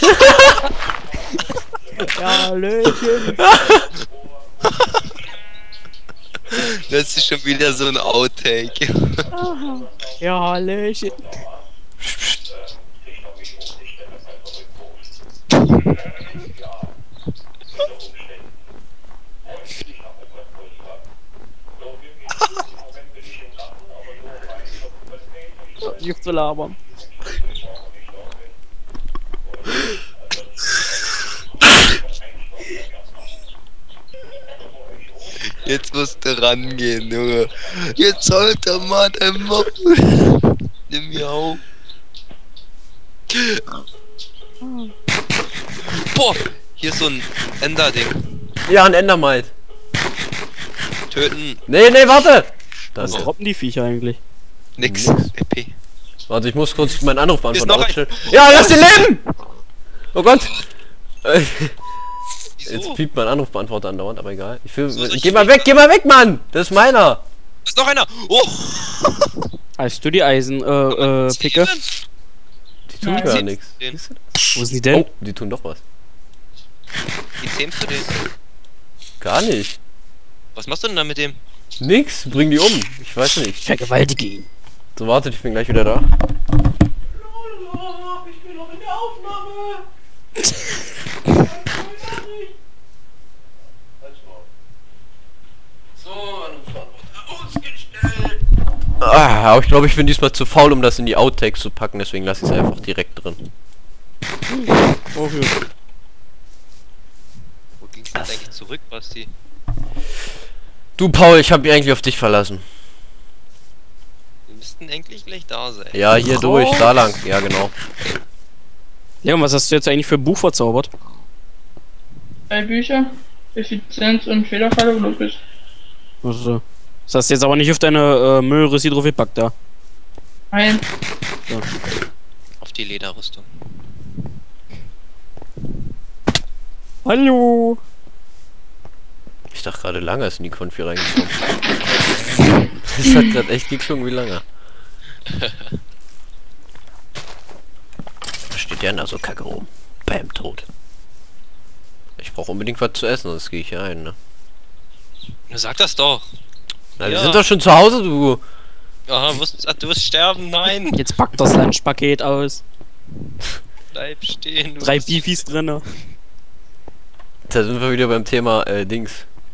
Ja, Hallöchen. Das ist schon wieder so ein Outtake. Ja, Hallöchen. Nicht zu labern. Jetzt musst du rangehen, Junge. Jetzt sollte man immer. Nimm mir auf. Boah, hier ist so ein Ender-Ding. Ja, ein Endermite. Töten. Nee, warte! Was Danke. droppen die Viecher eigentlich? Nix. Nix. EP. Warte, ich muss kurz meinen Anruf Hier ist beantworten. noch ein. ausstellen. Ja, lass ihn leben! Oh Gott! Wieso? Jetzt piept mein Anrufbeantworter andauernd, aber egal. So soll ich Geh mal weg, Mann! Das ist meiner! Da ist noch einer. Oh. Hast du die Eisen-Picke? Die tun Ja, gar zähmst nichts. du den? Wo sind die denn? Oh, die tun doch was. Wie zähmst du den? Gar nicht. Was machst du denn da mit dem? Nix, bring die um. Ich weiß nicht. Vergewaltige ihn. So, wartet, ich bin gleich wieder da. Ich bin noch in der Aufnahme. Aber ich glaube, ich bin diesmal zu faul, um das in die Outtakes zu packen, deswegen lasse ich es einfach direkt drin. Oh, ja. Wo ging's denn eigentlich zurück, Basti? Du, Paul, ich habe mich eigentlich auf dich verlassen. Wir müssten eigentlich gleich da sein. Ja, hier durch, da lang. Ja, genau. Leon, was hast du jetzt eigentlich für ein Buch verzaubert? 3 Bücher. Effizienz und Fehlerfalle, glaube ich. Also, das hast du jetzt aber nicht auf deine Müllressi drauf gepackt da. Nein. Auf die Lederrüstung. Hallo. Ich dachte gerade, lange ist in die Konfi reingekommen. Das hat gerade echt geklungen wie lange. Da steht ja da so Kacke rum. Bam, tot. Ich brauche unbedingt was zu essen, sonst gehe ich hier ein, ne? Sag das doch. Na, wir Ja. sind doch schon zu Hause, du. Aha, du wirst sterben, nein. Jetzt packt das Lunchpaket aus. Bleib stehen. 3 Beefies drinne. Da sind wir wieder beim Thema, Dings.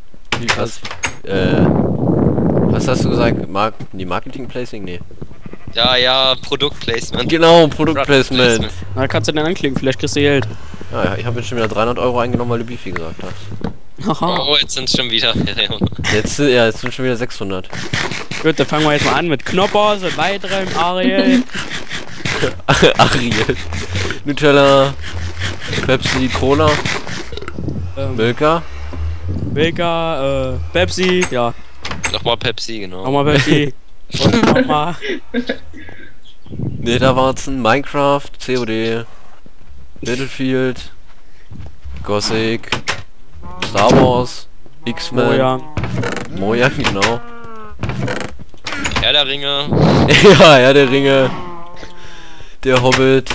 Was hast du gesagt? Marketing-Placing? Nee. Ja, Produktplacement. Genau, Produktplacement. Na, kannst du den anklicken, vielleicht kriegst du Geld. Ja, ich habe jetzt schon wieder 300 Euro eingenommen, weil du Beefy gesagt hast. Haha. Oh, jetzt sind schon wieder. Jetzt sind schon wieder 600. Gut, dann fangen wir jetzt mal an mit Knoppers und weiterem Ariel. Ariel. Nutella. Pepsi, Cola. Milka. Milka, Pepsi, ja. Nochmal Pepsi, genau. Nochmal Pepsi. Und nochmal. Lederwarzen, Minecraft, COD. Battlefield. Gothic. Star Wars. X-Men. Mojang. Mojang, genau. Herr der Ringe. Ja, der Ringe. Der Hobbit.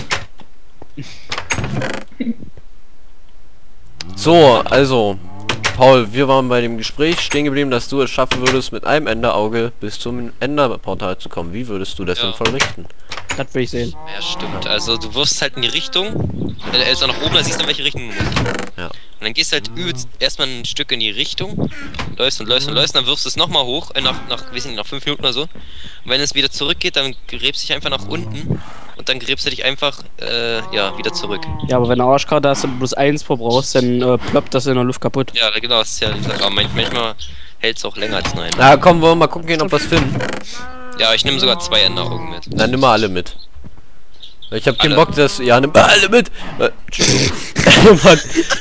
So, also, Paul, wir waren bei dem Gespräch stehen geblieben, dass du es schaffen würdest, mit einem Enderauge bis zum Enderportal zu kommen. Wie würdest du das Ja. denn vollrichten? Das will ich sehen. Ja, stimmt. Also du wirfst halt in die Richtung. Wenn du jetzt nach oben, dann siehst du, in welche Richtung du musst. Ja. Und dann gehst du halt übelst erstmal ein Stück in die Richtung. Läufst und läufst und läufst, dann wirfst du es nochmal hoch, weiß nicht, nach 5 Minuten oder so. Und wenn es wieder zurückgeht, dann gräbst du dich einfach nach unten. Und dann gräbst du dich einfach, ja, wieder zurück. Ja, aber wenn du Arschkarte hast und bloß 1 verbrauchst, dann ploppt das in der Luft kaputt. Ja, genau, das ist ja die Sache. Aber manchmal hält es auch länger als nein. Na komm, wollen wir mal gucken gehen, ob wir es finden. Ja, ich nehme sogar 2 Enderaugen mit. Dann nimm mal alle mit. Ich hab keinen Alle? Bock, dass... Ja, nimm alle mit! Entschuldigung. Mann.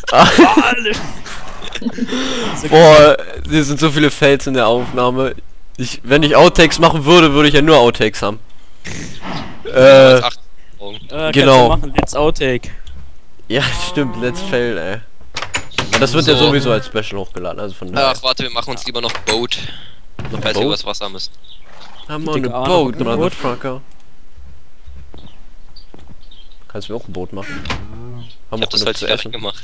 Boah, hier sind so viele Fails in der Aufnahme. Wenn ich Outtakes machen würde, würde ich ja nur Outtakes haben. 8 Augen. Kannst Genau. du machen, let's outtake. Ja, stimmt, let's fail, ey. Aber das wird ja So. sowieso als Special hochgeladen, also von daher. Ach, warte, wir machen uns lieber noch Boat. Noch Falls wir Boat? übers Wasser müssen. I'm on a Dicke Ahnung, boat, ein Boot. motherfucker. Kannst du mir auch ein Boot machen? Haben Ich hab das genug heute zu fertig essen. gemacht.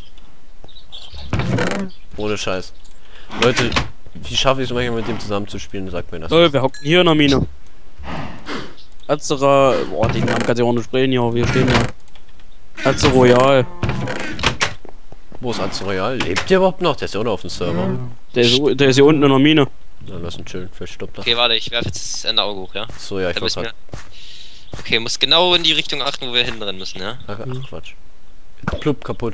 Ohne Scheiß. Leute, wie schaffe ich es manchmal mit dem zusammenzuspielen? Sagt mir das. Wir hocken hier in der Mine. Azera, boah, den Namen kannst du ja auch nicht sprechen, ja, wir stehen ja. Azera Royal. Wo ist Anz Royal? Lebt der überhaupt noch? Der ist ja auch noch auf dem Server. Der ist hier unten in der Mine. Na, lass ihn chillen, vielleicht stoppt er. Okay, warte, ich werfe jetzt das Ende Auge hoch, ja? So, ja, ich Da war müssen grad... wir. Okay, muss genau in die Richtung achten, wo wir hinrennen müssen, ja? Ach, Quatsch. Plupp, kaputt.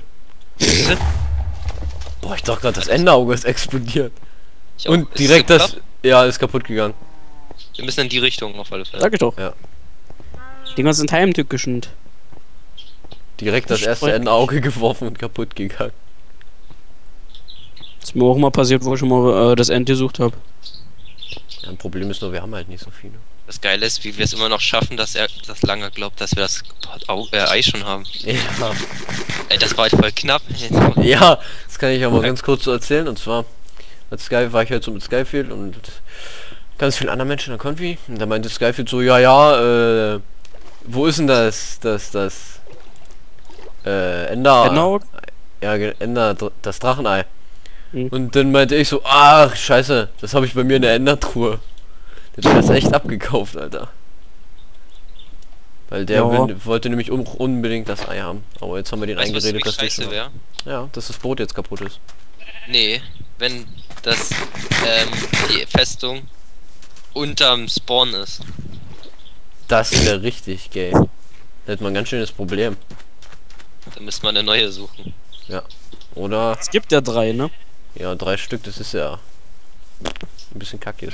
Boah, ich dachte gerade, das Enderauge ist explodiert. Ich auch. Und Ist direkt es das... geklappt? Ja, ist kaputt gegangen. Wir müssen in die Richtung auf alle Fälle. Sag ich doch. Ja. Die ganzen heimtückischen. Direkt das erste Sprech. Enderauge geworfen und kaputt gegangen. Das ist mir auch mal passiert, wo ich schon mal das End gesucht habe. Ja, ein Problem ist nur, wir haben halt nicht so viele. Das Geile ist, wie wir es immer noch schaffen, dass er das lange glaubt, dass wir das Ei schon haben. Ja. Ey, das war halt voll knapp. Ja, das kann ich ja mal ganz kurz so erzählen. Und zwar, als Sky war ich halt so mit Skyfield und ganz vielen anderen Menschen in der Konfi. Und da meinte Skyfield so, ja, wo ist denn das Ender... Enderauge? Ja, das Drachenei. Mhm. Und dann meinte ich so, ach, scheiße, das habe ich bei mir in der Endertruhe. Der hat das echt abgekauft, Alter. Weil der Ja. wollte nämlich unbedingt das Ei haben. Aber jetzt haben wir den Weißt du, was eingeredet, wirklich dass wir scheiße schon wäre? ja, dass das Boot jetzt kaputt ist. Nee, wenn das, die Festung unterm Spawn ist. Das wäre richtig gay. Da hätte man ein ganz schönes Problem. Dann müsste man eine neue suchen. Oder, Es gibt ja 3, ne? ja, 3 Stück, das ist ja ein bisschen kacke.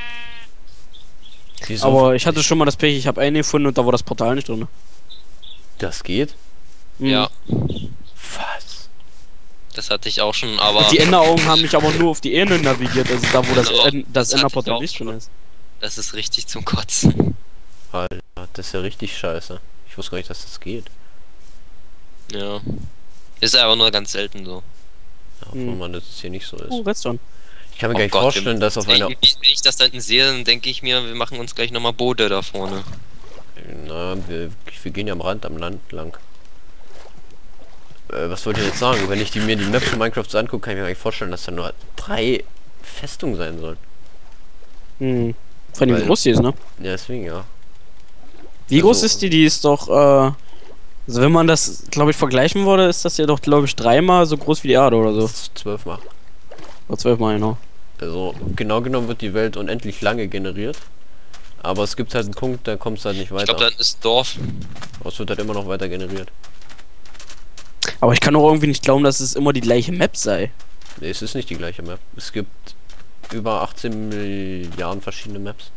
Wieso? Aber ich hatte schon mal das Pech, ich habe eine gefunden und da war das Portal nicht drin. Das geht? Mhm. Ja, Was? das hatte ich auch schon, aber Und die Enderaugen haben mich aber nur auf die Erde navigiert, also da wo das, Genau, das das hatte ich Enderportal auch nicht drin schon. ist. das ist richtig zum Kotzen. Alter, das ist ja richtig scheiße. Ich wusste gar nicht, dass das geht. Ja. Ist aber nur ganz selten so. Ja, obwohl man das hier nicht so ist. Redstone. Ich kann mir Oh gar nicht Gott, vorstellen, dass auf einer... Wenn ich das da hinten sehe, dann denke ich mir, wir machen uns gleich nochmal Boote da vorne. Na, wir gehen ja am Rand, am Land lang. Was wollte ich jetzt sagen? Wenn ich mir die Map von Minecraft so angucke, kann ich mir gar nicht vorstellen, dass da nur 3 Festungen sein sollen. Hm. Von dem Weil- groß die ist, ne? Ja, deswegen ja. Wie Also- groß ist die? Die ist doch, also wenn man das, glaube ich, vergleichen würde, ist das ja doch, glaube ich, 3-mal so groß wie die Erde oder so. Das ist 12 Mal. Oder 12-mal, genau. Also genau genommen wird die Welt unendlich lange generiert. Aber es gibt halt einen Punkt, da kommt es halt nicht Ich weiter. glaube, dann ist Dorf. Aber es wird halt immer noch weiter generiert. Aber ich kann auch irgendwie nicht glauben, dass es immer die gleiche Map sei. Nee, es ist nicht die gleiche Map. Es gibt über 18 Milliarden verschiedene Maps.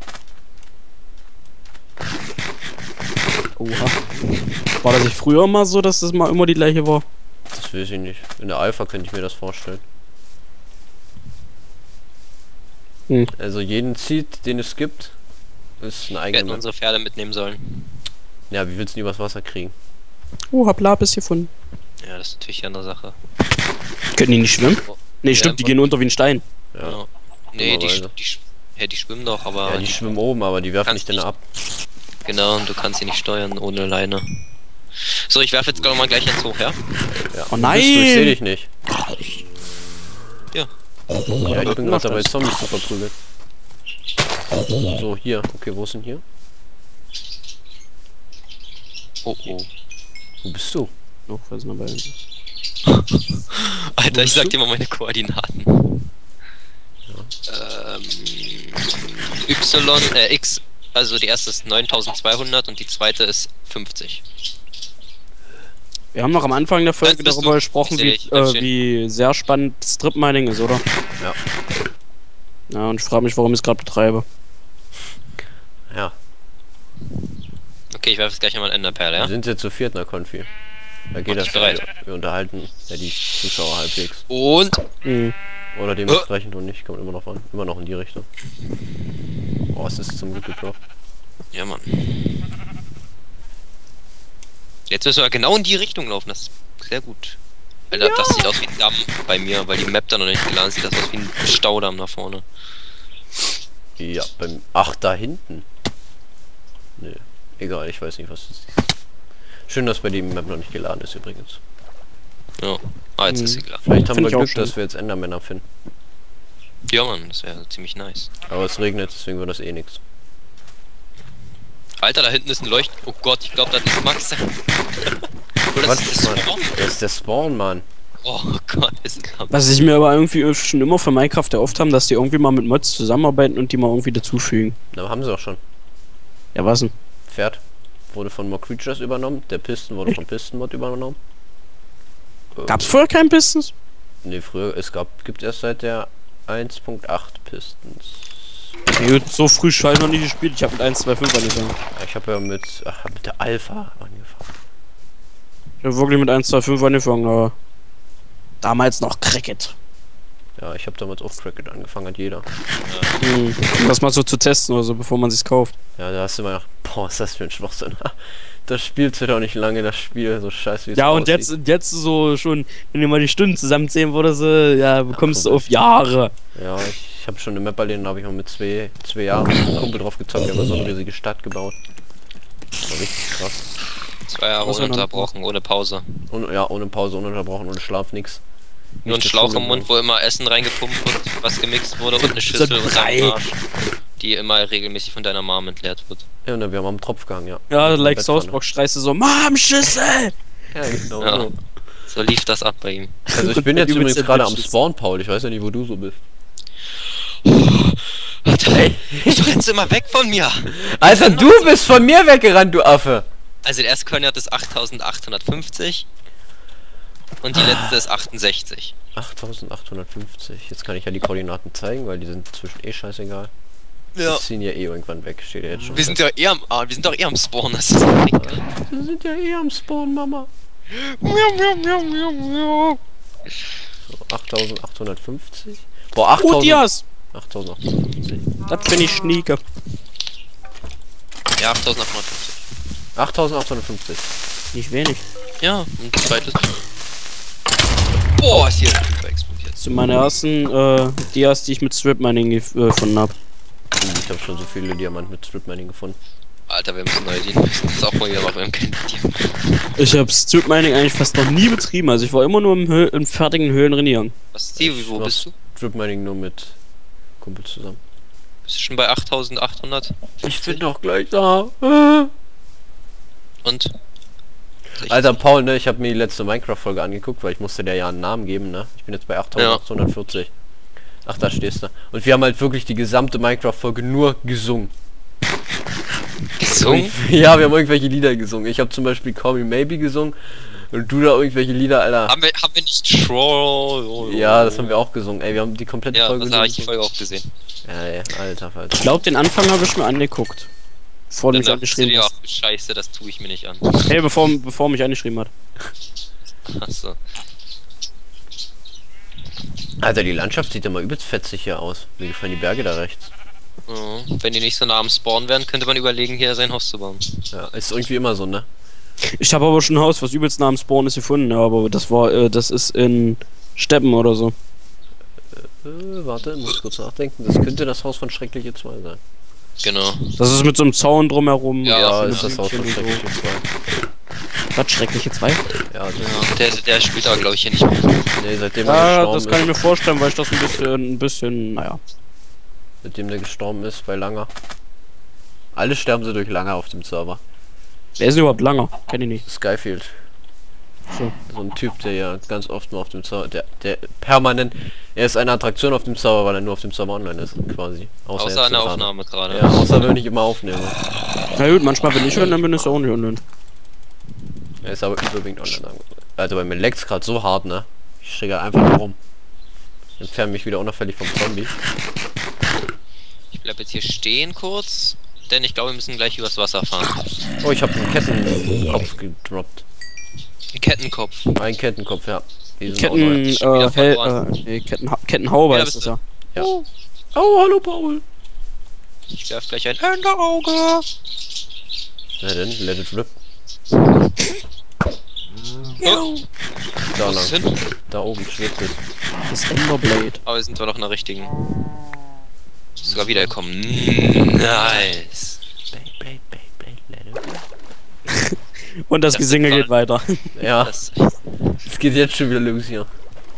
Oha. War das nicht früher mal so, dass das mal immer die gleiche war? Das weiß ich nicht. In der Alpha könnte ich mir das vorstellen. Hm. Also jeden Seed, den es gibt, ist eine Wir eigene hätten Map. unsere Pferde mitnehmen sollen. Ja, wie willst du die übers Wasser kriegen? Oh, hab Lapis gefunden. Ja, das ist natürlich eine Sache. Können die nicht schwimmen? Nee, Ja, stimmt, die gehen unter wie ein Stein. Ja, Ja. Nee, Dummerweise. die schwimmen doch, aber ja die schwimmen oben, aber die werfen kannst nicht dann nicht. ab. genau, und du kannst sie nicht steuern ohne Leine. So, ich werfe jetzt mal gleich eins hoch, ja? Ja. Oh Wo nein! bist du? Ich seh dich nicht. Ja. Ja, ich bin Mach gerade dabei, das. Zombies zu verprügeln. So, hier. Okay, wo ist denn hier? Oh oh. Wo bist du? Oh, was ist denn dabei? Alter, ich bist sag du? dir mal meine Koordinaten. X, also die erste ist 9200 und die zweite ist 50. Wir haben noch am Anfang der Folge bist darüber du. gesprochen, Ich seh dich. wie sehr spannend Strip Mining ist, oder? Ja. Ja, und ich frage mich, warum ich es gerade betreibe. Ja. Okay, ich werfe jetzt gleich nochmal eine Enderperle, Wir ja? sind jetzt zu viert in der Konfi. Da geht Mach das dich bereit. Wir unterhalten ja die Zuschauer halbwegs. Und Hm. Oder dementsprechend und nicht, kommt immer noch an. Immer noch in die Richtung. Oh, es ist zum Glück geklappt. ja, Mann. Jetzt müssen wir genau in die Richtung laufen, das ist sehr gut. Alter, das sieht aus wie ein Damm bei mir, weil die Map da noch nicht geladen ist, sieht das aus wie ein Staudamm da vorne. Ja, ach, da hinten. Nee, egal, ich weiß nicht, was das ist. Schön, dass bei dem Map noch nicht geladen ist übrigens. Ja. Ah, jetzt ist sie klar. Vielleicht haben Find wir ich auch Glück, schön. dass wir jetzt Endermänner finden. Ja, Mann, das wäre ziemlich nice. Aber es regnet, deswegen wird das eh nichts. Alter, da hinten ist ein Leucht... Oh Gott, ich glaube, das ist Max. Oder das ist das Mann. Spawn? Das ist der Spawn, Mann. Oh Gott, ist knapp. Was ich mir aber irgendwie schon immer für Minecraft erhofft haben, dass die irgendwie mal mit Mods zusammenarbeiten und die mal irgendwie dazufügen. Na, haben sie auch schon. Ja, was denn? Pferd wurde von More Creatures übernommen. Der Piston wurde von Piston Mod übernommen. Gab's vorher keinen Pistons? Ne, früher, gibt erst seit der 1.8 Pistons. Nee, so früh schall noch nicht gespielt. Ich habe mit 1.2.5 angefangen. Ja, ich habe ja mit der Alpha angefangen. Ich habe wirklich mit 1.2.5 angefangen, aber damals noch Cricket. Ja, ich habe damals auch Cricket angefangen, hat jeder. Um das mal so zu testen oder so, bevor man sich's kauft. Ja, da hast du immer gedacht, boah, ist das für ein Schwachsinn. Das spielt doch nicht lange, das Spiel, so scheiße wie es Ja, und aussieht. jetzt so schon, wenn du mal die Stunden zusammenzählen würdest, ja, bekommst du auf Jahre. Ja, ich habe schon eine Map erlebt, da habe ich mal mit zwei Jahren mit einem Kumpel drauf gezockt, der hat so eine riesige Stadt gebaut. Das war richtig krass. 2 Jahre Was war noch? ununterbrochen, ohne Pause. Ohne Pause, ununterbrochen, ohne Schlaf, nix. Nur ein Nicht Schlauch Schule im Mund, wo immer Essen reingepumpt wird, was gemixt wurde, und eine Schüssel und drei. ein Arsch, die immer regelmäßig von deiner Mom entleert wird. Ja, und wir haben am Tropf gehangen, ja. Ja, Mit der like Bettpfanne. Southbox schreist du so, Mom, Schüssel! Ja, genau. Ja. So. So lief das ab bei ihm. Also ich bin jetzt Übelst übrigens gerade am Bitches. Spawn, Paul. Ich weiß ja nicht, wo du so bist. Hey, du rennst immer weg von mir! Alter, du bist von mir weggerannt, du Affe! Also der erste Koordinat ist 8850 und die letzte ist 68. 8850. Jetzt kann ich ja die Koordinaten zeigen, weil die sind zwischen eh scheißegal. Ja. Die ziehen ja eh irgendwann weg, steht ja jetzt schon. Wir sind ja eher wir sind doch eher am Spawn, das ist doch nicht klar. Wir sind ja eh am Spawn, Mama. So, 8850. Boah, 8000. Dias! 8850. Das bin ich schnieke. Ja, 8850. 8850. Nicht wenig. Ja, und zweites. Boah, ist hier ein Typ explodiert. Das sind meine ersten Dias, die ich mit Strip Mining gefunden habe. Ich habe schon so viele Diamanten mit Strip Mining gefunden. Alter, wir müssen neue Dienen. Das auch mal wieder machen, wir haben keine Diamanten. Ich habe Strip Mining eigentlich fast noch nie betrieben, also ich war immer nur im fertigen Höhlenrenieren. Was, Stevie, wo bist du? Strip Mining nur mit Kumpel zusammen. Bist du schon bei 8800? Ich bin doch gleich da. Und? Alter, Paul, ne, ich habe mir die letzte Minecraft-Folge angeguckt, weil ich musste der ja einen Namen geben, ne? Ich bin jetzt bei 8840. Ach, da stehst du. Und wir haben halt wirklich die gesamte Minecraft-Folge nur gesungen. Gesungen? Ja, wir haben irgendwelche Lieder gesungen. Ich habe zum Beispiel Call Me Maybe gesungen. Und du da irgendwelche Lieder, Alter. Haben wir nicht Troll? Ja, das haben wir auch gesungen. Ey, wir haben die komplette Ja, Folge das habe ich die gesungen. Folge auch gesehen. Ja, ey, Alter, Alter. Ich glaube, den Anfang habe ich mir angeguckt. Bevor du mich Dann bist du angeschrieben dir auch hast. scheiße, das tue ich mir nicht an. Hey, bevor mich angeschrieben hat. Achso. Alter, die Landschaft sieht immer übelst fetzig hier aus. Mir gefallen die Berge da rechts. Oh, wenn die nicht so nah am Spawn wären, könnte man überlegen, hier sein Haus zu bauen. Ja, ist irgendwie immer so, ne? Ich habe aber schon ein Haus, was übelst nah am Spawn ist, gefunden, ja, aber das ist in Steppen oder so. Warte, muss kurz nachdenken. Das könnte das Haus von Schreckliche 2 sein. Genau. Das ist mit so einem Zaun drumherum. Ja, Ja, mit ist das Haus von Blümchen und Schreckliche 2. so. Was, Schreckliche 2? Ja, also, Der spielt aber, glaube ich, hier nicht mehr. nee, seitdem er Ja, gestorben das kann ich ist. mir vorstellen, weil ich das ein bisschen, naja. Seitdem der gestorben ist bei Langer. Alle sterben sie durch Langer auf dem Server. Wer ist denn überhaupt Langer? Kenn ich nicht. Skyfield. So. So ein Typ, der ja ganz oft nur auf dem Server, der permanent, er ist eine Attraktion auf dem Server, weil er nur auf dem Server online ist, quasi. Außer jetzt an der gerade. Aufnahme gerade. Ja, außer wenn ich immer aufnehme. Na gut, manchmal bin ich online, bin ich auch nicht online. Er ist aber überwiegend online. Alter, bei mir leckt's gerade so hart, ne? Ich schräge einfach nur rum. Entferne mich wieder unauffällig vom Zombie. Ich bleib jetzt hier stehen kurz, denn ich glaube, wir müssen gleich übers Wasser fahren. Oh, ich habe einen Kettenkopf gedroppt. Ein Kettenkopf. Ein Kettenkopf, ja. Die sind auch neu. ist schon wieder verloren. Nee, Kettenhauber Ja, ist bist es du. ja. Ja. Oh, hallo Paul. Ich werf gleich ein Enderauge. Na denn, let it rip. Oh, Da wo ist es lang. hin? Da oben schwebt es. Das Enderblade. Aber wir sind doch noch in der richtigen. Sogar wiedergekommen. Nice. Blade, let it rip. Und das Das Gesinge sind geht weiter. Ja, Das, es geht jetzt schon wieder los hier.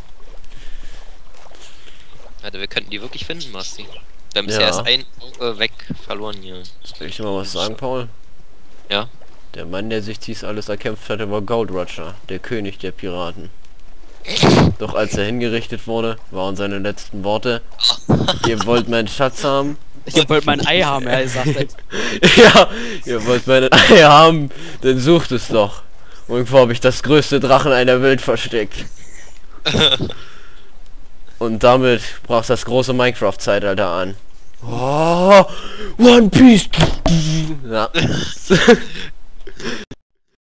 Alter, wir könnten die wirklich finden, Basti. Wir haben Ja. bisher erst ein weg verloren hier. Soll ich dir mal was sagen, Paul? Ja. Der Mann, der sich dies alles erkämpft hatte, war Gold Roger, der König der Piraten. Doch als er hingerichtet wurde, waren seine letzten Worte: Ihr wollt meinen Schatz haben? Ich wollte mein Ei haben, er sagt jetzt. Ja, ihr wollt mein Ei haben, dann sucht es doch. Irgendwo habe ich das größte Drachen einer Welt versteckt. Und damit brach das große Minecraft-Zeitalter an. Oh, One Piece! Ja.